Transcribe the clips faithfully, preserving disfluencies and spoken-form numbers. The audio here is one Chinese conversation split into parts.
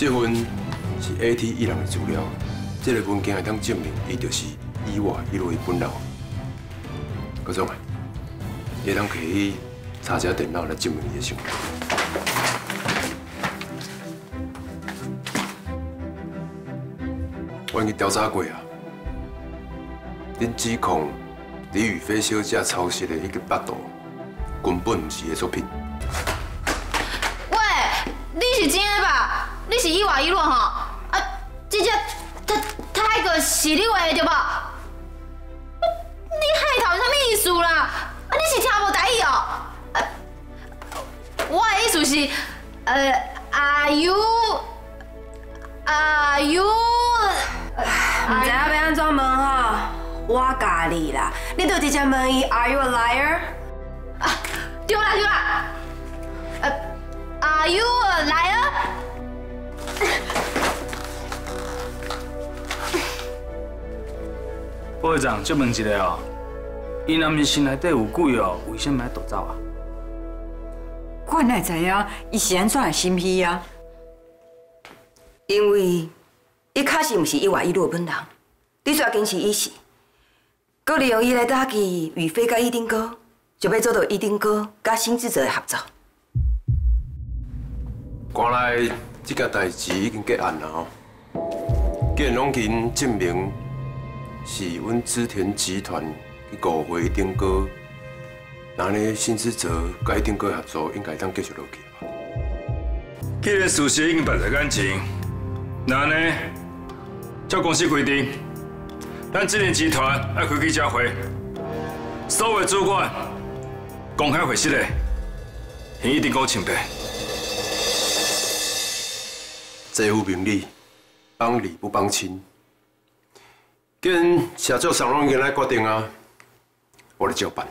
这份是 A T 伊人的资料，这个文件会当证明伊就是伊外伊落的本人。高总啊，会当可以查一下电脑来证明伊的身份。我已经调查过啊，恁指控李宇飞小姐抄袭的迄个八度，根本不是伊的作品。 喂，你是真的吧？你是伊外伊落吼？啊，这只他他迄个是你画的对吧？你海头什么意思啦？啊，你是听无台语哦？啊，我的意思是，呃，Are you Are you？ 唔知影要安怎问吼？我教你啦，你就直接问伊 Are you a liar？ 啊，对啦对啦，呃 ，Are you a liar？ 副会长，就问一下哦，伊若毋是心内底有鬼哦，为什么要逃走啊？ 我哪会知影伊是安怎的心意啊？ 因为伊确实毋是伊外伊落本人，你煞坚持伊是，搁利用伊来打击宇飞甲伊丁哥，就要做到伊丁哥甲新智者的合作。 原来这件代志已经结案了哦，既然拢已经证明是阮织田集团去误会丁哥，那呢新智者甲伊丁哥合作应该当继续落去吧？ 既然事实已经摆在眼前，那呢？ 照公司规定，咱织田集团要开记者会，所有主管公开会室内，向一定哥请备。 财务名利，帮理不帮亲。既然社长上拢已经来决定啊，我来照办。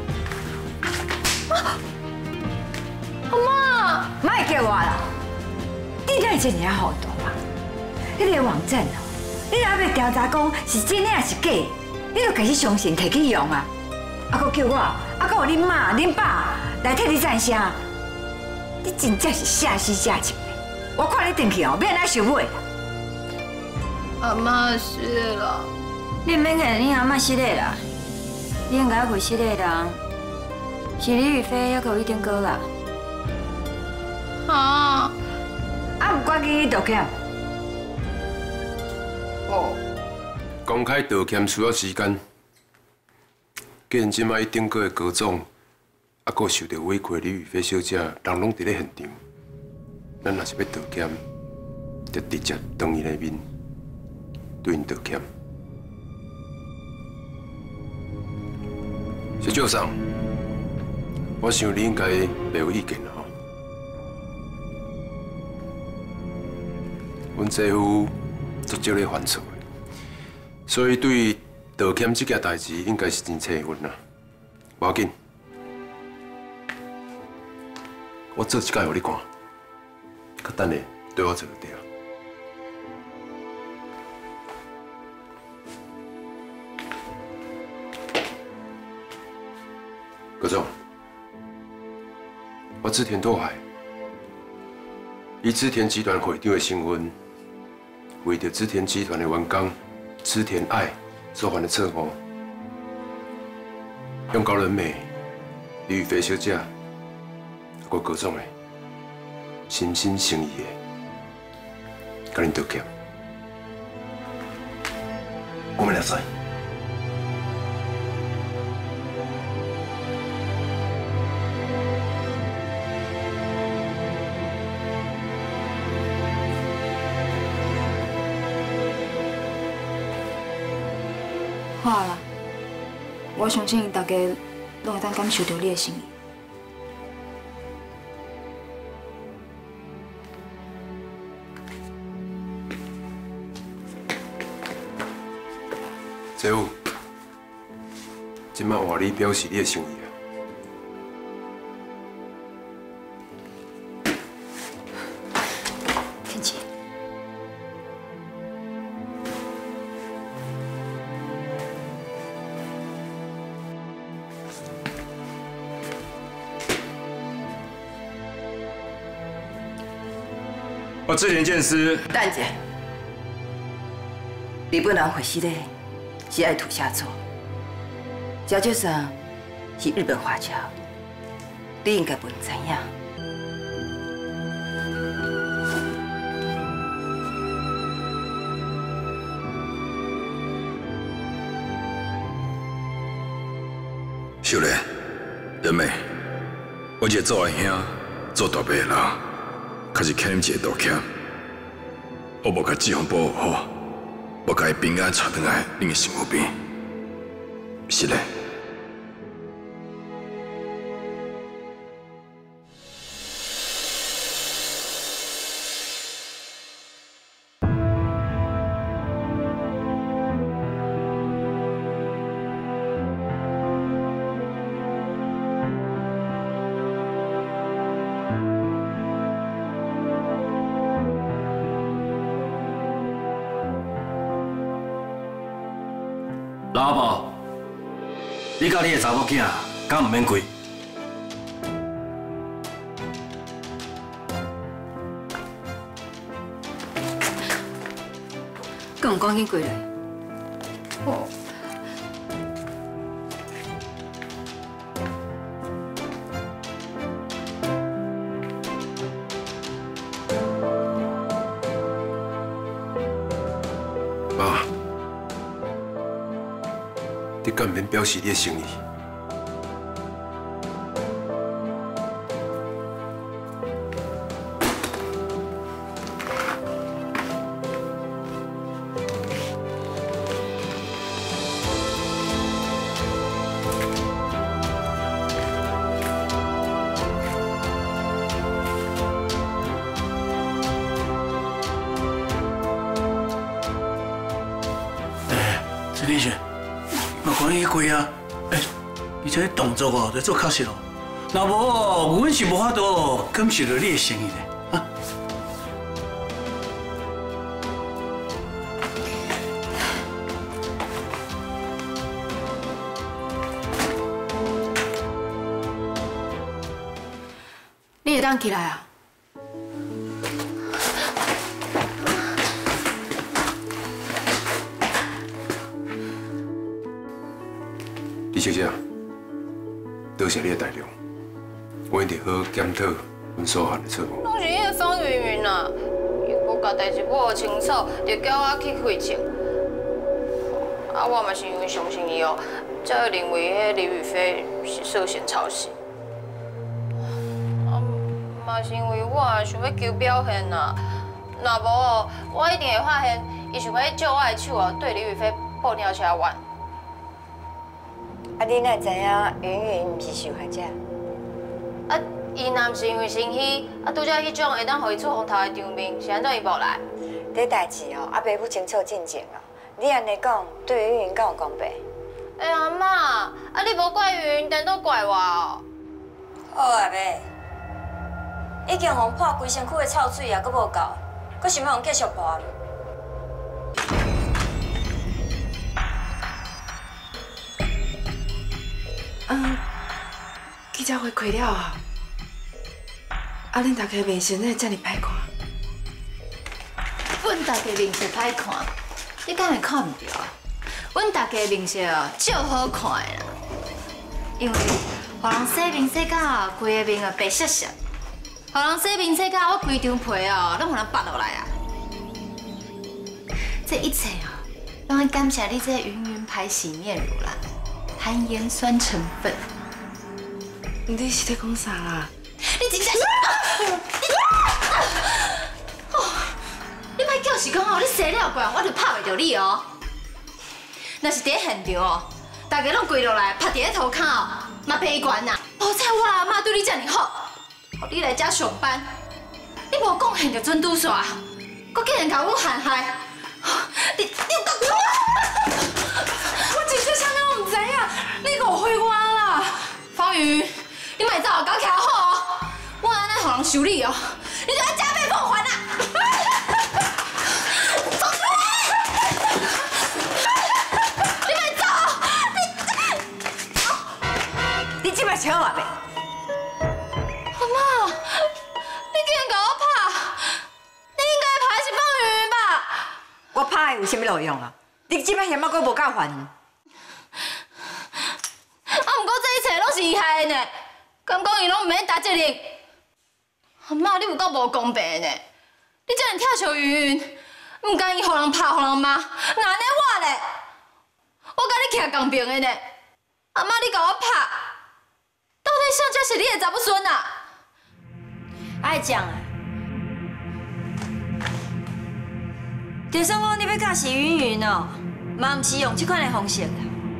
阿妈， 莫叫我啦！你哪会这尔糊涂啊？迄个网站哦。 你若要调查讲是真的还是假，你就开始相信摕去用啊！啊，搁叫我，啊，搁有恁妈、恁爸来替你赞声，你真正是下死下情的。我看你回去哦，免来受尾。 阿妈是了， 你免给你阿妈失礼啦，你应该会失礼人是李宇飞，还有伊丁哥啦。 啊， 啊，唔赶紧去道歉。 哦，公开道歉需要时间。既然即摆伊顶过的高总，啊，阁受到委屈李宇飞小姐，人拢伫咧现场，咱若是要道歉，就直接当伊内面对因道歉。小赵上，我想你应该袂有意见啦吼。阮姐夫。 足少咧犯错，所以对道歉这件代志，应该是真切分啦。无要紧，我做一届互你看，佮等下对我做就对啊。高总，我织田拓海，以织田集团会长的身份。 为着织田集团的员工织田爱所犯的错误，向高人美、李宇飞小姐，我高总的心心诚意的，甲恁道歉。我们俩在。 好啦，我相信大家拢会当感受到你的心意。 姐夫，今麦换你表示你的诚意啊！ 天琪。 我织田剑师。 等一下，日本人会死的是爱土下座，交接上是日本华侨，你应该不知影。 秀莲、仁美，我一个做兄做大伯的人，确实欠恁一个道歉。我无甲志宏保护好，无甲伊平安带回来恁的身躯边。是嘞。 老婆，你甲你的查某囝敢唔免跪？ 更唔赶紧跪来。 哦。 妈，你敢免表示你的诚意？ 陈立雪，莫讲你跪啊！哎，你这动作哦，要做确实哦。若无，阮是无法度感受到你的诚意的啊。 你会当起来啊？ 李小姐，多谢你的体谅，我一定好检讨阮所犯的错误。 拢是迄个方云云啊，伊搁甲代志摸清楚，就叫我去开枪。啊，我嘛是因为相信伊哦，才会认为迄李宇飞是涉嫌抄袭。啊，嘛是因为我想要求表现啊，若无哦，我一定会发现伊想要借我的手哦，对李宇飞报鸟车冤。 啊，你哪知影云云唔是受害者？ 啊，伊若毋是因为生气，啊，拄则迄种会当互伊出风头的场面，是安怎伊无来？ 这代志哦，还袂不清楚进前哦。你安尼讲，对云云敢有公平？ 哎呀妈，啊你无怪云云，单独怪我哦。 好啊呗，已经互破规身躯的臭水啊，阁无够，阁想要互继续破？ 嗯，记者会开了啊！啊，恁大家面色哪会遮尔歹看？ 阮大家面色歹看，你敢会看唔着？阮大家面色哦，足好看的啦。因为，互人洗面洗到规个面啊白涩涩，互人洗面洗到我规张皮哦，拢互人拔落来啊。这一切哦，拢要感谢你这云云牌洗面乳啦。 含盐酸成分， 你是在讲啥啦？ 你真正是，哦，你莫叫是讲哦，你洗了过，我就拍袂着你哦。若是伫现场哦，大家拢跪落来，拍伫咧涂骹哦，嘛悲观呐。好彩我阿妈对你遮尔好，互你来遮上班，你无贡献就准拄煞，佮竟然甲我陷害，你你有够我！ 我真正啥物拢唔知影。 你误会我啦， 方宇，你莫走，搞起来好哦！我安尼互人修理哦，你就要加倍奉还啦！走出来！你莫走！ 你即摆笑我袂？ 阿妈，你竟然甲我拍，你妈的有啥物路用啊？你即摆嫌我阁无够烦。啊， 毋过这一切拢是伊害的呢，敢讲伊拢毋免担责任？阿妈，你有够无公平的呢！你这样疼惜云云，唔甘伊互人拍互人骂，那安尼我咧？我甲你徛同边的呢。阿妈，你甲我拍，到底啥才是你的查某孙啊？ 爱讲啊！就算讲你要教死云云哦，嘛毋是用这款的方式啦。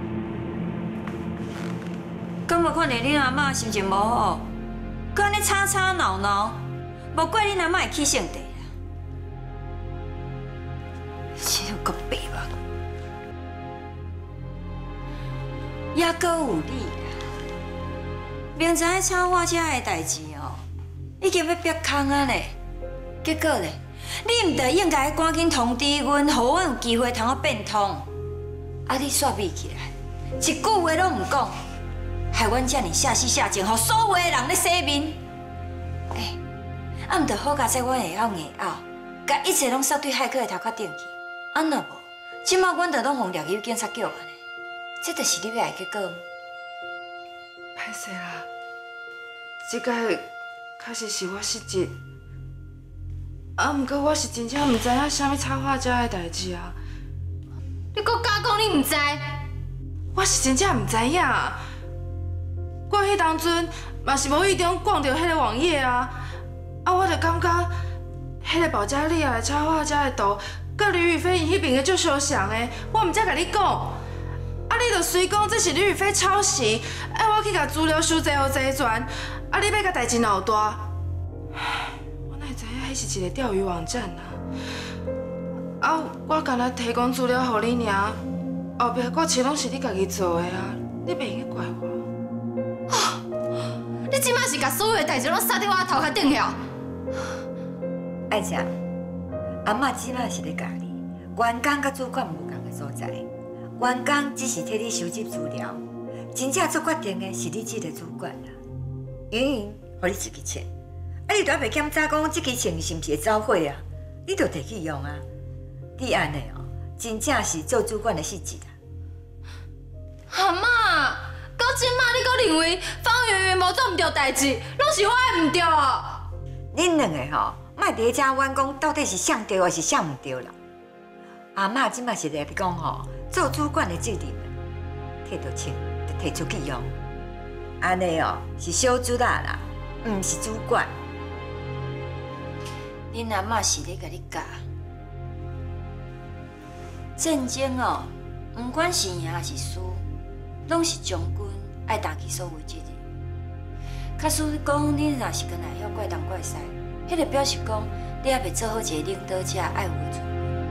敢无可能恁阿嬷心情无好，佮安尼吵吵闹闹，无怪恁阿嬷会起性地啦。这个白目，也阁有你啦。明知影吵我遮的代志哦，已经要逼空啊咧，结果咧，你毋得应该赶紧通知阮，互阮有机会通我变通。啊，你煞咪起来，一句话拢毋讲。害阮遮尔下死下贱，互所有的人咧洗面。哎，啊，毋着好佳哉，阮会晓硬拗，甲一切拢扫对海克的头壳顶去。啊，若无，即马阮着拢互掠去警察局安尼，这就是你要的结果。 歹势啦，即届确实是我失职。啊，毋过我是真正毋知影啥物插画家的代志啊。 你搁假讲你毋知？ 我是真正毋知影。我迄当阵嘛是无意中逛到迄个网页啊，啊，我就感觉迄个保加利亚的插画家的图，甲吕宇飞因迄边的足相像的，我毋才甲你讲，啊，你就随讲这是吕宇飞抄袭，啊，我去甲资料收集好齐全，啊，你要甲代志闹大，我哪会知影迄是一个钓鱼网站啊？啊，我干那提供资料给你尔，后壁过程拢是你家己做的啊，你袂用去怪我。 你即马是甲所有的代志拢撒伫我头壳顶了。 爱姐，阿嬷即马是咧教你，员工甲主管无共的所在，员工只是替你收集资料，真正做决定的是你这个主管啦。云云，互你一支枪，啊，你都还袂检查讲这支枪是毋是会走火啊？你就摕去用啊！你安尼哦，真正是做主管的失职啦。 阿嬷。到即马，你阁认为方圆圆无做毋对代志，拢是我的毋对哦？ 恁两个吼，莫伫遮冤讲到底是啥对还是啥毋对啦。阿嬷即马是来讲吼，做主管的责任，摕到钱就摕出去用，安尼哦是小主啦啦，毋是主管。 恁阿嬷是咧甲你教，战争哦，毋管是赢还是输。拢是将军爱担起所有责任。假使讲你若是跟来晓怪东怪西，迄个表示讲你还袂做好一个领导者爱有的准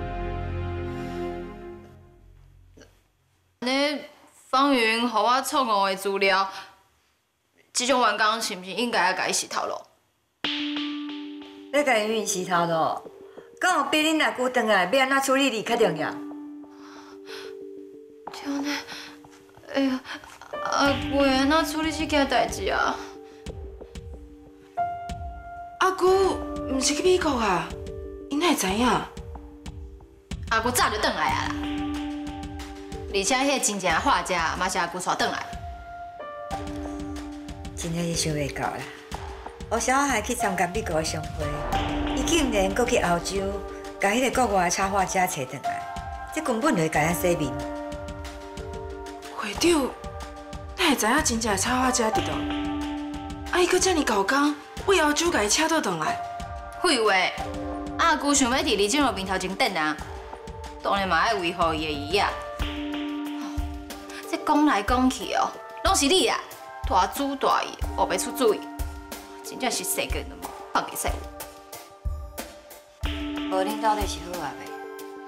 备。安尼方云，互我错误的资料，这种员工是毋是应该要甲伊洗头路？ 要甲云云洗头路，敢有比恁阿姑转来要安怎处理你较重要？ 对呢。哎呀，阿姑会安怎处理这件代志啊？ 阿姑毋是去美国啊？伊哪会知影？ 阿姑早就转来啊啦，而且迄个真正的画家嘛是阿姑带转来。 真正是想袂到啦！我小孩去参加美国的商会，伊竟然搁去澳洲，甲迄个国外的插画家找转来，这根本就是甲咱洗面。 会长，哪会知影真正的插画家伫倒？啊，伊搁遮尔搞工，为澳洲甲伊请倒转来。 废话，阿姑想要伫李正荣面头前等啊，当然嘛爱维护伊的意啊。这讲来讲去哦，拢是你啊，大主大意，学袂出主意，真正是世间都无放袂使。 无恁到底是好啊袂？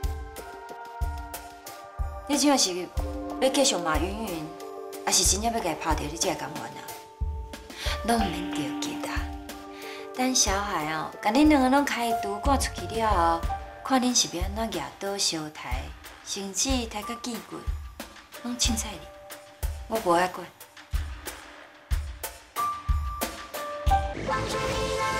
你即摆是要继续骂云云，还是真正要甲伊拍掉你这个甘愿啊？拢毋免着急啊！等小海哦，甲恁两个拢开除赶出去了后，看恁是要安怎举刀相抬，甚至抬到见骨，拢凊彩你，我无爱管。